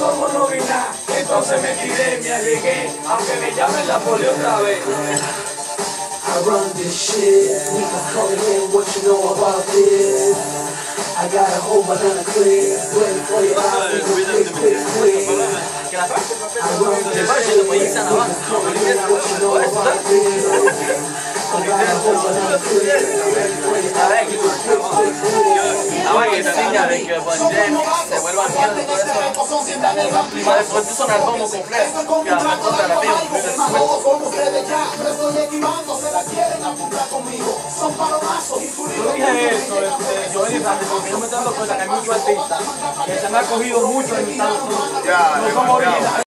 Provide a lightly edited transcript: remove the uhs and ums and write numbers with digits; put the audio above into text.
somos novinas. Entonces me tiré, me alegué, aunque me llamen la poli otra vez. I run this shit, niggas calling in, what you know about this? I got a whole banana clip, ready for your eyes, niggas quick. I run this shit, niggas calling in, what you know about this? I got a whole banana clip, ready for your eyes, niggas quick. Ahora que enseña de que Bonjem se vuelva mierda y todo eso. Para después de sonar como completo, que a la contra la tengo, que Yo dije eso, yo dije porque yo me estoy dando cuenta que hay muchos artistas que se han acogido mucho en Estados Unidos. No son originales.